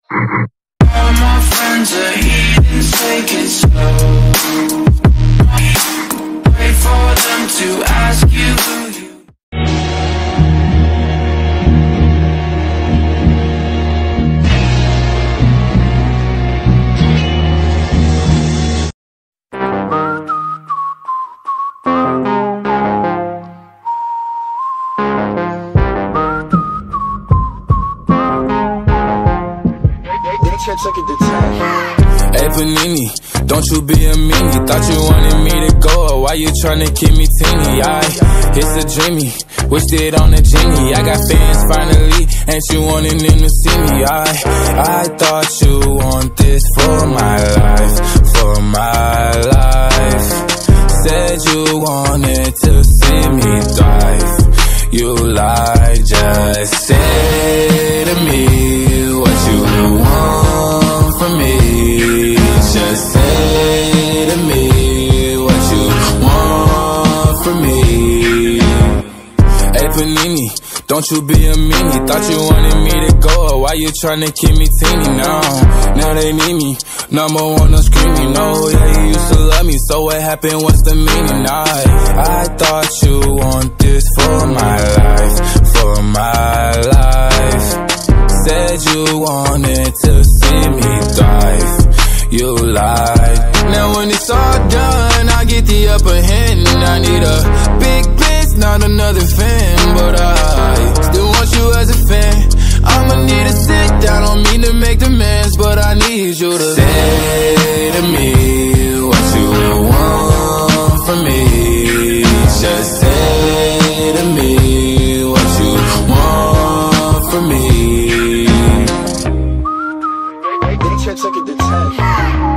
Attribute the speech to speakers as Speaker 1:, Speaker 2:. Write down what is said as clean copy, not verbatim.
Speaker 1: All my friends are heathens, take it slow. Wait for them to ask you who you.
Speaker 2: Hey Panini, don't you be a meanie. Thought you wanted me to go, or why you tryna keep me teeny? It's a dreamy, wished it on a genie. I got fans finally, ain't you wanting them to see me? I thought you want this for my life, for my life. Said you wanted to see me thrive. You lied, just say to me what you want from me. Just say to me what you want from me. Hey Panini, don't you be a meanie. Thought you wanted me to go, or why you tryna keep me teeny? Now they need me, number one, I'm screaming. No, yeah, you used to love me, so what happened, what's the meaning? I thought you want this for my life, for my life. Said you wanted to see me thrive. You lied. Now when it's all done, I get the upper hand. I need a big bitch, not another fan. But I still want you as a fan. I'ma need to sit down, don't mean to make demands, but I need you to say to me what you want from me. Just say to me what you want from me.
Speaker 3: Check it to 10.